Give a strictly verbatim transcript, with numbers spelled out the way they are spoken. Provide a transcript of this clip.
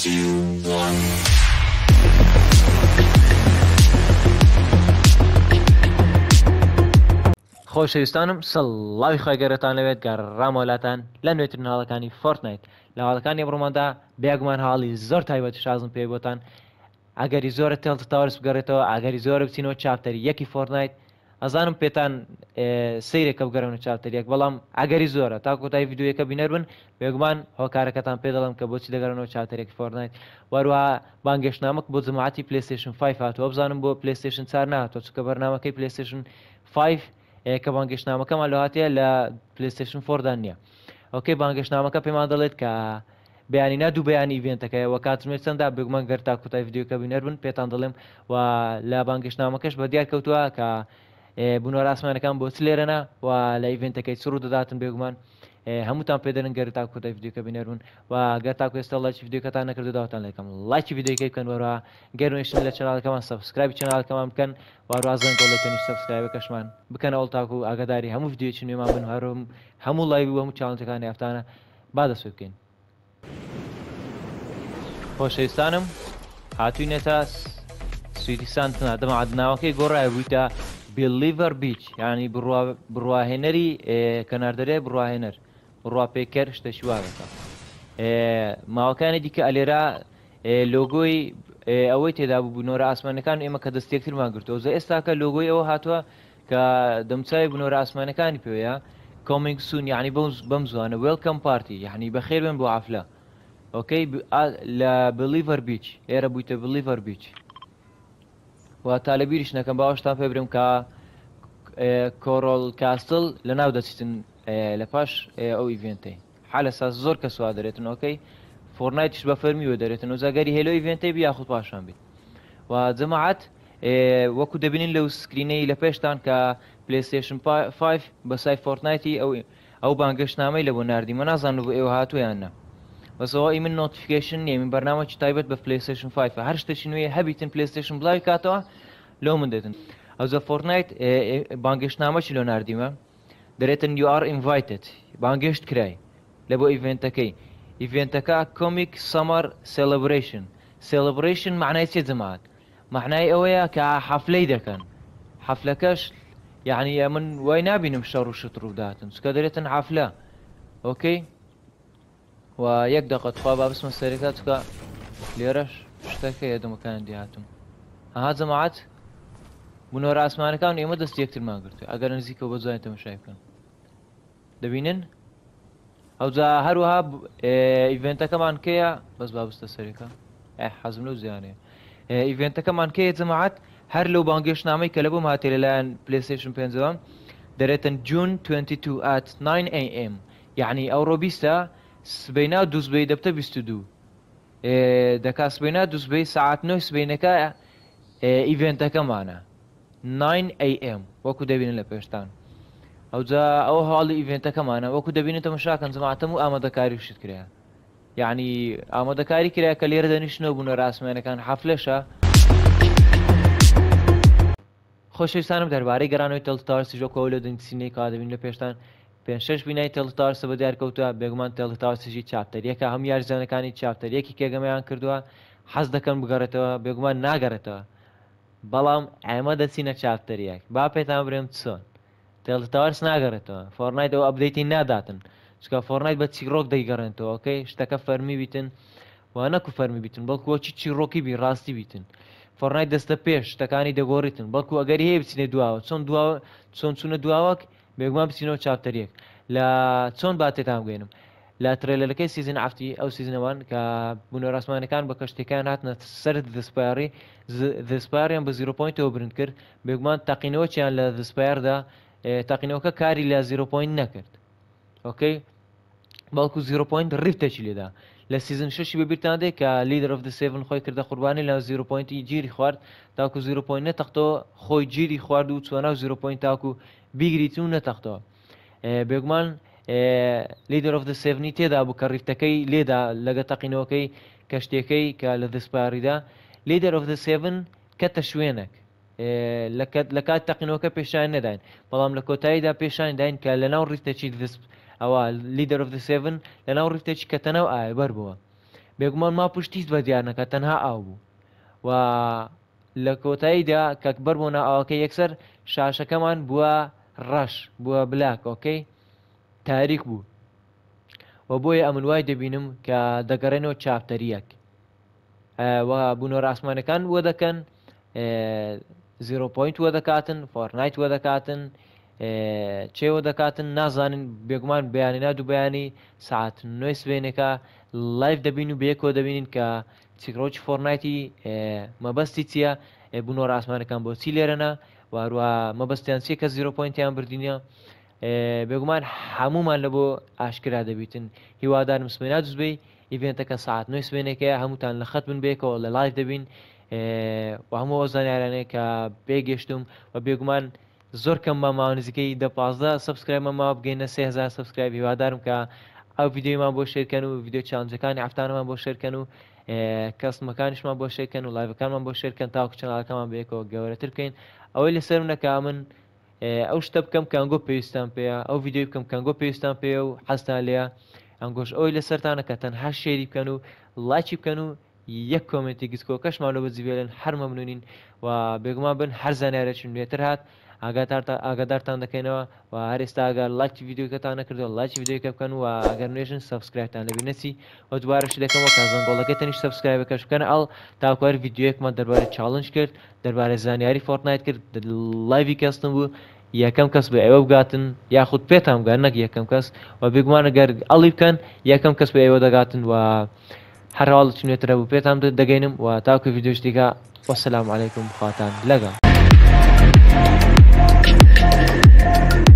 two, one. خۆشەویستانم سڵاوی خۆگەرەتان لەوێت گەڕامۆلاتان لە نوێترین هاڵەکانی فۆرتنایت لە هاڵەکانی بڕۆماندا بێگومان حاڵی زۆر تایبەت شازم پێ بۆتان ئەگەری زۆرە تێڵتە تاورس بگەڕێتەوە ئەگەری زۆرە بچینەوە چاپتەری یەکی فۆرتنایت ئەزانم پێتان سیرێکە بگەڕێنە چاپتەریەک بەڵام ئەگەری زۆرە تا کۆتایی یددیوەکە بینەر بن بێگومان هۆکارەکەتان پێ دەڵم کە بۆچی دەگەڕێنەوە چاپتەرێکی فۆرتنایت وەروەها بانگێشتنامەک بۆ جەماعەتی پلەیستێشن پێنج هاتووە بزانم بۆ پلەیستێشن چوار نهاتووە چونکە بەرنامەکەی پلەیستێشن پێنج کە بانگەشتنامەکەمان لە هاتیە لە پلەیستێشن چوار نییە ئۆکەی بانگەشتنامەکە پێمان دەڵێت کە بەیانینە دوو بەیانی ئیڤێنتەکەی وە کاتژمێر چەنددا بێگومان گەر تا کۆتایی یددیوەکە بینەر بن پێتان دەڵێم و لە بانگەشتنامەکەش بە دیار کەوتووە کە بنۆرە ئاسمانەکان بۆ چ لێرەنا و لە ئیڤێنتەکەی چڕوو دەداتن بێگومان هەمووتان پێدەن گەر تا کۆتایی یددیوەکە بینەر بوون و گەر تا ئێستا لایکی یددیوەکەتان نەکردو داواتان لەکەم لایکی یددیوەکەی بکەن وەرەوە گەرنوێشن لە چەناڵەکەمان سەبسکرایبی چەناڵەکەمان بکەن وەروازن گۆڵەکەنی سەبسکرایبەکەشمان بکەن ئەوڵ تاکو و ئاگاداری هەموو یددیوەکی نوێمان بن هەرم هەموو لایو و هەموو چاڵنجەکانی ئەفتانە با دەست بکەین. خۆشەویستانم هاتووینێتە سویدیستانتنە دەمەعادناوەکەی گۆڕایە بوویتە بیلیڤەر بیچ یعنی بڕواهێنەری کەناردەرێ بڕواهێنەر بڕواپێکەر شتەشی واگەکە ماوەکانی دیکە ئەلێرا لۆگۆی ئەوەی تێدا بوو بنۆرە ئاسمانەکان ئێمە کە دەستێکترمان گرتەوە زە ئێستاکە لۆگۆی ئەوە هاتووە کە دەمچوی بنۆرە ئاسمانەکانی پێوەیە کۆمینگ سون یعنی بەم زوانە وێلکەم پارتی یعنی بەخێر بێن بۆ عافلە ئۆکەی لە بلیڤەر بیچ ئێرە بوویتە بلیڤەر بیچ و تا لە بیریش نەکەم باوەشتان پێ برم کە کۆڕۆڵ کاستڵ لە ناو دەچیتن لە پاش ئەو ئیڤێنتەی حالە ساس زۆر کە سوا دەرێتن ئۆکەی فۆرنایتیش بە فەرمیوە دەرێتن و زاگەری هێلۆ ئیڤێنتەی بیاخود پاشان بیت و جەماعەت وەکو دەبینین لەو سکرینەی لە پێشتان کە پلەیستێشن پێنج بە سای فۆرتنایتی ئەو ئەو بانگەشتنامەی لە بۆ نردیمە نازانم بۆ ئێوە هاتوویانە بەسەوە من نۆتیفیکیشن نییە من بەرنامەی تایبەت بە پلەیستێشن پێنج هەر شتێکی نوێ هەبیتن پلەیستێشن بڵاوی کاتەوە لەو من دێتن ئەوزە فۆرتنایت بانگەشتنامەشی لۆ نردیمە دەرێتن یو ئار ئینڤایتد بانگەشت کرای لە بۆ ئیڤێنتەکەی ئیڤێنتەکە کۆمیک سەمەر سێلەبرەیشن سێلەبرەیشن معنای چێ جەماعەت معنای ئەوەیە کە حەفلەی دەکەن حەفلەکەش یعنی من وای نابینم شەڕ و شت ڕووداتن چکە دەرێتن حەفلە ئۆکەی و یەک دقە تخوا با بسمە سەرەکە چکە لێرەش شتەکە یەدەمەکان دیهاتم ئەها جەماعەت بنۆرە ئاسمانەکان ئێمە دەست یەکترمان گرتو ئەگەر نزیکەوە بە جوان تەماشای بکەن دەبینن ئەوجا هەروەها ئیڤێنتەکەمان کەیە بەس با بستە سەرەکە حەزم لەو زیانەیە ئیڤێنتەکەمان کەیە جەماعەت هەر لەو بانگێشتنامەی کە لە بۆم هاتێ لەلایەن پلەیستێشن پێنجەوە دەرێتن جون دوازدە ئات ناین ئێ ئێم یعنی ئەوڕۆ بیستە سبەینا دوو سبەی دەبتە بیست و دوو دەکا سبەینا دوو سبەی سەعات نۆی سبەینەکە ئیڤێنتەکەمانە ناین ئێ ئێم وەکو دەبینن لە پێشتان ئەوجا ئەو هاڵی ئیڤێنتەکەمانە وەکو دەبینێتە مشاکەن جەماعەتەم و ئامادەکاری شت کرایە یعنی ئامادەکاری کرایە کە لێرە دەنیشتنەوە بوونە ڕاستمێنەکان حەفلەشە خۆشەویستانم دەربارەی گەڕانەوەی تەڵتارسی ژۆکەوە لە دەنگسینەی کا دەبین لە پێشتان پێنج شەش بینای تەڵتارسە بە دیارکەوتووە بێگومان تەڵتارسیژی چاپتەریەکە هەم یاریزانەکانی چاپتەریەکی کێگەمەیان کردووە حەز دەکەن بگەڕێتەوە بێگومان ناگەڕێتەوە بەڵام ئێمە دەچینە چاپتەریەک با پێتان برێم چۆن تێڵتارس ناگەڕێتەوە فۆرنایت ئەو ئەپدەیتی ناداتن چکە فۆرنایت بە چیرۆک دەیگەڕێنەوە ئۆکەی شتەکە فەرمی بیتن و نەکو فەرمی بیتن بەڵکو چی چیرۆکی بی ڕاستی بیتن فۆرنایت دەستە پێش شتەکانی دەگۆڕیتن بەڵکو ئەگەری هەیە بچینێ دواوە چۆن دواوە چۆن چوونە دواوەک بێگومان بچینەوە چاپتەریەک لە چۆن باتێتان بگەێنم لە ترێلەکەی سیزن ئافتی ئەو سیزنەوەن کە بوونە ڕاستمانەکان بە کەشتەکان هاتنە سەر دەسپاری دەسپاریان بە زیرۆ پۆینتەوە برند کرد بێگومان تاقینەوەچیان لە دەسپاردا تاقینەوەکە کاری لە زیرۆ پۆینت نەکرد ئۆکەی بەڵکو زیرۆ پۆینت ڕیفتەچی لێدا لە سیزن شەشی بەبییرتان دێ کە لیدر ئۆف دە سێڤن خۆی کردە قوربانی لە زیرۆ پۆینتی گیری خوارد تاکو زیرۆ پۆینت نەتەختەوە خۆی گیری خوارد و چوە ناو زیرۆ پۆینت تاکو بیگریت و نەتەختەوە بێگومان لیدر ئۆف دە سێڤنی تێدا بوو کە ڕیفتەکەی لێدا لەگە تەقینەوەکەی کەشتێکەکەی کە لە دەسپاریدا لیدر ئۆف دە سێڤن کەتە شوێنێک لە کات تەقینەوەکە پێشان نەداین بەڵام لە کۆتاییدا پێشان داین کە لەناو ڕیفتەچی ئەوە لیدر ئۆف دە سێڤن لەناو ڕیفتێکی کەتەنەو ئایا بەر بووە بێگومان ما پشتیت بە دیار نەکات تەنها ئاو بوو و لە کۆتاییدا کەکبەر بۆ ناوەکە یەکسەر شاشەکەمان بووە ڕەش بووە بلاک ئۆکەی تاریک بوو و بۆیە ئەمن وای دەبینم کە دەگەڕێنەوە چاپتەریەک و بوونەوە ڕاستمانەکان وە دەکەن زیرۆ پۆینت وە دەکاتن فۆرنایت وە دەکاتن چێوە دەکاتن نازانن بێگومان بەیانی ناد و بەیانی ساعت نوێ سوێنێکە لایف دەبین و بەیەکەوە دەبینین کە چیکڕۆکی فۆرنایتی مەبەستی چییە بوونەوە ڕاستمانەکان بۆچی لێرەنە واروە مەبەستیان چیە کە زیرۆ پۆینتیان بردینە بێگومان هەمومان لە بۆ ئاشکرا دەبیتن هیوادارم سمێنا دوزبەی ئیڤێنتەکە ساعت نوێ سوێنێکەیە هەمووتان لە خەت من بێکەوە لە لایف دەبین و هەموو ئەو زانیارانەیە کە پێگەشتم و بێگومان زۆر کەم ماماوە نزیکەی دە پازدە سبسکرایب ماماوە بگەینە سێ هەزار سبسکرایب هیوادارم کە ئەو ڤیدیۆمان بۆ شێرکەن و ڤیدیۆ چالنجەکانی هەفتانەمان بۆ شێرکەن و کەسمەکانیشمان بۆ شێرکەن و لایڤەکانمان بۆ شێرکەن تاوەکو چەناڵەکەمان بەیەکەوە گەورەتر بکەین ئەوەی لەسەرم نەکا من ئەو شتە بکەم کەنگۆ پێویستان پێەیە ئەو ڤیدیۆی بکەم کەنگۆ پێویستان پێ و حەستان لێە ئەنگۆش ئەوی لەسەرتانە کە تەنها شێری بکەن و لایکی بکەن و یەک کۆمنتی گسکۆ کەشمان لە بەجیبێنن هەر مەمنونین و بێگومان بن هەر زانیارێکین لێتر هات ئاگادارتان دەکەینەوە و هەر ئێستا ئەگەر لایکی ڤیدیۆکەتان نەکردەوە لایکی ڤیدیۆکە بکەن و ئەگەر نوێژن سبسکرایبتان لەبی نەچی و دوبارەش دەکەمەوە کە زەنگۆڵەکە تەنیش سبسکرایبەکەش بکەن ئەڵ تاکوار ڤیدیۆیەکمان دەربارەی چالنج کرد دەربارەی زانیاری فۆرتنایت کرد لایڤی کەستم بوو یەکەم کەس بە ئێوە بگاتن یاخود پێتان بگەن نەک یەکەم کەس و بێگومان ئەگەر ئەڵی بکەن یەکەم کەس بە ئێوە دەگاتن و هەر هەواڵت نوێترە بوو پێتان دەگەینم و تاکو ڤیدیۆش دیکە وەسەلام عەلەیکوم خواتان لەگەڵ.